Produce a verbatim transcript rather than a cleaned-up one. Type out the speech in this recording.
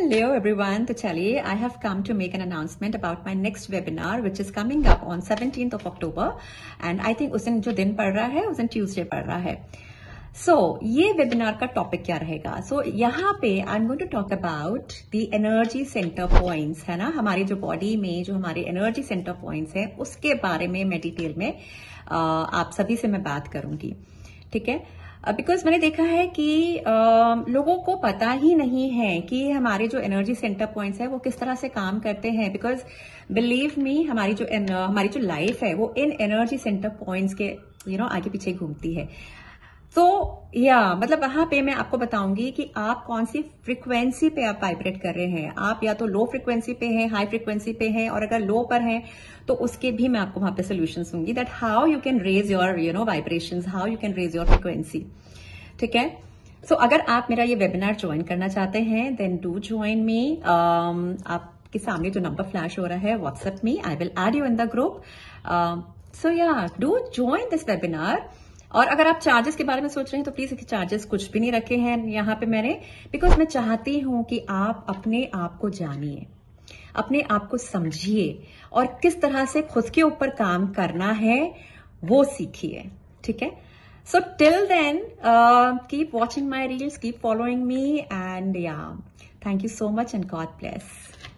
Hello everyone. तो चलिए, I have come to make an announcement about my next webinar which is coming up on seventeenth of October and I think उस दिन जो दिन पड़ रहा है उस दिन Tuesday पड़ रहा है. So ये webinar का topic क्या रहेगा? So यहाँ पे I'm going to talk about the energy center points, है ना, हमारी जो body में जो हमारे energy center points है उसके बारे में मैं डिटेल में आ, आप सभी से मैं बात करूंगी. ठीक है, बिकॉज uh, मैंने देखा है कि uh, लोगों को पता ही नहीं है कि हमारे जो एनर्जी सेंटर पॉइंट्स है वो किस तरह से काम करते हैं. बिकॉज बिलीव मी, हमारी जो uh, हमारी जो लाइफ है वो इन एनर्जी सेंटर पॉइंट्स के यू नो आगे पीछे घूमती है. तो या मतलब वहां पे मैं आपको बताऊंगी कि आप कौन सी फ्रीक्वेंसी पे आप वाइब्रेट कर रहे हैं. आप या तो लो फ्रीक्वेंसी पे हैं, हाई फ्रीक्वेंसी पे हैं, और अगर लो पर हैं तो उसके भी मैं आपको वहां पे सोल्यूशंस दूंगी that how you can raise your you know vibrations, how you can raise your frequency. ठीक है, सो so, अगर आप मेरा ये वेबिनार ज्वाइन करना चाहते हैं देन डू ज्वाइन मी. आपके सामने जो नंबर फ्लैश हो रहा है WhatsApp me, I will add you in the group. So yeah do join this webinar. और अगर आप चार्जेस के बारे में सोच रहे हैं तो प्लीज चार्जेस कुछ भी नहीं रखे हैं यहाँ पे मैंने, बिकॉज मैं चाहती हूं कि आप अपने आप को जानिए, अपने आप को समझिए और किस तरह से खुद के ऊपर काम करना है वो सीखिए. ठीक है, so till then uh, keep watching my reels, keep following me, and yeah, thank you so much and God bless.